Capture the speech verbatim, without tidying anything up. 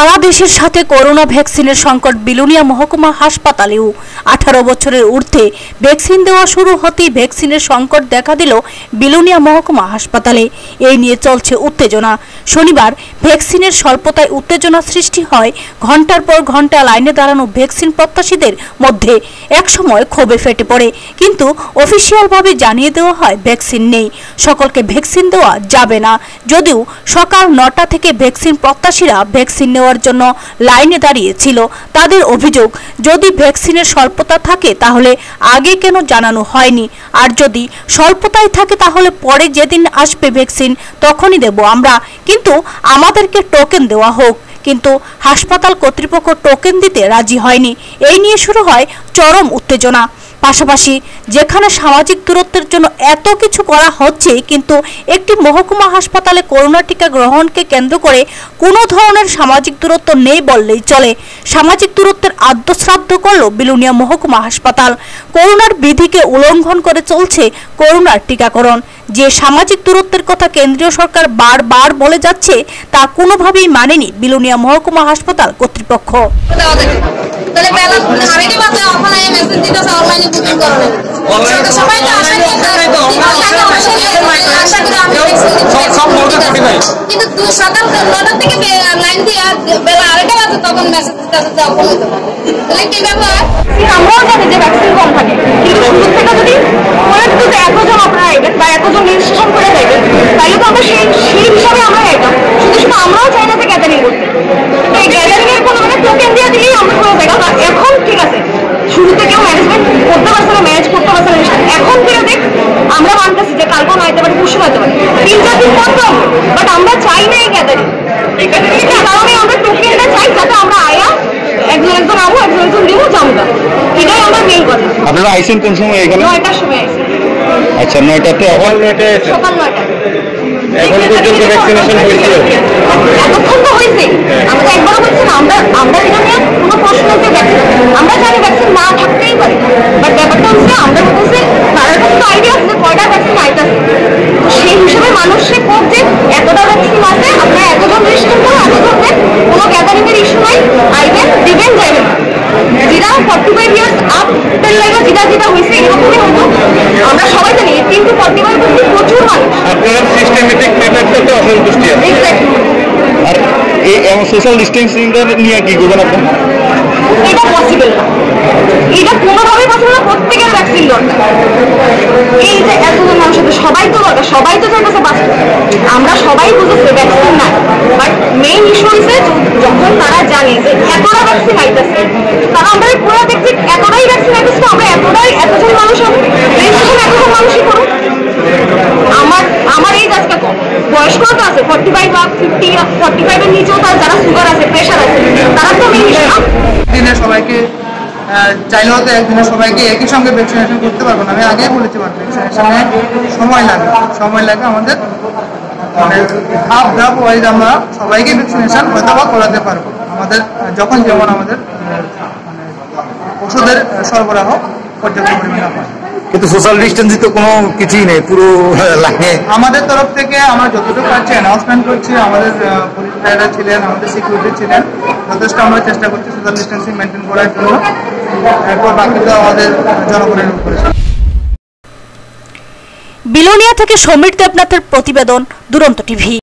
সারা দেশের সাথে করোনা ভ্যাকসিনের সংকট বিলোনিয়া মহকুমা হাসপাতালেও। আঠারো বছরের ঊর্ধ্বে ভ্যাকসিন দেওয়া শুরু হতেই ভ্যাকসিনের সংকট দেখা দিল বিলোনিয়া মহকুমা হাসপাতালে। এই নিয়ে চলছে উত্তেজনা। শনিবার ভ্যাকসিনের স্বল্পতায় উত্তেজনা সৃষ্টি হয়। ঘন্টার পর ঘন্টা লাইনে দাঁড়ানো ভ্যাকসিন প্রত্যাশীদের মধ্যে একসময় ক্ষোভে ফেটে পড়ে, কিন্তু অফিসিয়ালভাবে জানিয়ে দেওয়া হয় ভ্যাকসিন নেই, সকলকে ভ্যাকসিন দেওয়া যাবে না। যদিও সকাল নটা থেকে ভ্যাকসিন প্রত্যাশীরা ভ্যাকসিন নেওয়ার জন্য লাইনে দাঁড়িয়েছিল। তাদের অভিযোগ, যদি ভ্যাকসিনের স্বল্পতা থাকে তাহলে আগে কেন জানানো হয়নি, আর যদি স্বল্পতাই থাকে তাহলে পরে যেদিন আসবে ভ্যাকসিন তখনই দেব আমরা, কিন্তু আমাদেরকে টোকেন দেওয়া হোক। কিন্তু হাসপাতাল কর্তৃপক্ষ টোকেন দিতে রাজি হয়নি। এই নিয়ে শুরু হয় চরম উত্তেজনা। পাশাপাশি যেখানে সামাজিক দূরত্বের জন্য এত কিছু করা হচ্ছে, কিন্তু একটি মহকুমা হাসপাতালে করোনা টিকা গ্রহণকে কেন্দ্র করে কোনো ধরনের সামাজিক দূরত্ব নেই বললেই চলে। সামাজিক দূরত্বের আদ্যশ্রাদ্ধ করল বিলোনিয়া মহকুমা হাসপাতাল। করোনার বিধিকে উল্লঙ্ঘন করে চলছে করোনার টিকাকরণ। যে সামাজিক দূরত্বের কথা কেন্দ্রীয় সরকার বারবার বলে যাচ্ছে, তা কোনোভাবেই মানেনি বিলোনিয়া মহকুমা হাসপাতাল কর্তৃপক্ষ। কিন্তু সকাল নটা থেকে লাইন দিয়ে বেলা আড়াইটা বাজে তখন মেসেজ দেওয়া বলে দেবো। তাহলে কি ব্যাপার? আমরাও জানি যে ভ্যাকসিন কম থাকে, কিন্তু শুরু থেকে যদি বলে দিত যে এতজন আপনারা আইবেন বা এতজন রেজিস্ট্রেশন করে যাইবেন, তাহলে তো আমরা সেই সেই হিসাবে আমরা আইতাম। শুধু শুধু আমরাও চাই না যে গ্যাদারিং করতে, এই গ্যাদারিং এর কোনো মানে টোকেন দিয়ে দিলেই আমরা করে যাই। কারণ এখন ঠিক আছে, শুরুতে কেউ ম্যানেজমেন্ট করতে পারছে না, ম্যানেজ করতে পারছে না, এখন ফিরে দেখ আমরা মানতেছি যে কালকেও নয়তে পারে, পরশু নয়তে পারে, তিন চার দিন বন্ধ, বাট আমরা চাই না এই গ্যাদারিং। এই কারণে আমরা টোকেনটা চাই, যাতে আমরা আয়া একজন একজন আবো, একজন একজন দিব, জামগা। এটাই আমার মেইন কথা। আপনারা আইসেন কোন সময়? এখানে নয়টার সময় আইসেন। আচ্ছা, নয়টাতে সকাল নয়টায় সকাল নয়টা। এখন পর্যন্ত ভ্যাকসিনেশন হয়েছে? এতক্ষণ তো হয়েছে, আমরা তো একবারও বলছি না। আমরা আমরা এটা নিয়ে কোনো প্রশ্ন হচ্ছে ভ্যাকসিন, আমরা জানি ভ্যাকসিন না থাকতেই পারে, বাট ব্যাপারটা হচ্ছে আমরা বলতেছি তাদের কাছে তো আইডিয়া আছে যে কয়টা ভ্যাকসিন আইতেছে। সেই হিসেবে মানুষে কোক যে এতটা ভ্যাকসিন আছে, আপনারা এতজন রেজিস্ট্রেশন করে এতজন দেন, কোনো গ্যাদারিং এর ইস্যু নাই, আইবেন দিবেন যাইবেন। যেটা ফর্টি ফাইভ ইয়ার্স আপ তেল লাগে, যেটা যেটা হয়েছে এরকমই হতো। আমরা সবাই জানি এইটিন টু ফর্টি ফাইভ অব্দি প্রচুর মানুষ। আপনারা সিস্টেমেটিক মেথডটাতে অসন্তুষ্টি আছে। আর এই সোশ্যাল ডিস্টেন্সিংটা নিয়ে কি করবেন আপনারা? এটা পসিবল না, এটা কোনোভাবেই পসিবল না। প্রত্যেকের ভ্যাকসিন দরকার। এই যে এতজন মানুষের সবাই তো দরকার, সবাই তো চাইতেছে বাঁচতে। আমরা সবাই বুঝেছি ভ্যাকসিন নাই, বাট মেইন ইস্যু হয়েছে যখন তারা জানে যে এতটা ভ্যাকসিন আইতেছে, তারা আমরা পুরো দেখছি এতটাই ভ্যাকসিন আইতেছে, আমরা এতটাই এতজন মানুষ হবে, রেজিস্ট্রেশন এতজন মানুষই করুন। আমার আমার এই আজকে কম বয়স্ক তো আছে, ফর্টি ফাইভ বা ফিফটি ফর্টি ফাইভ এর নিচেও তার যারা সুগার আছে, প্রেশার আছে, তারা তো মেইন ইস্যু। দিনে সবাইকে চাইলেও তো একদিনে সবাইকে একই সঙ্গে ভ্যাকসিনেশন করতে পারবো না। আমি আগেই বলেছি, ভ্যাকসিনেশনে সময় লাগে, সময় লাগে আমাদের, মানে ধাপ ধাপ ওয়াইজ আমরা সবাইকে ভ্যাকসিনেশন হয়তো বা করাতে পারবো, আমাদের যখন যেমন আমাদের মানে ওষুধের সরবরাহ পর্যাপ্ত পরিমাণে হয়। কিন্তু সোশ্যাল ডিস্টেন্সিং তো কোনো কিছুই নেই পুরো লাইনে। আমাদের তরফ থেকে আমরা যতটুকু পারছি অ্যানাউন্সমেন্ট করছি, আমাদের পুলিশ ভাইরা ছিলেন, আমাদের সিকিউরিটি ছিলেন, যথেষ্ট আমরা চেষ্টা করছি সোশ্যাল ডিস্টেন্সিং মেনটেন করার জন্য। এরপর বাকি তো আমাদের জনগণের উপরে। বিলোনিয়া থেকে সমীর দেবনাথের প্রতিবেদন, দুরন্ত টিভি।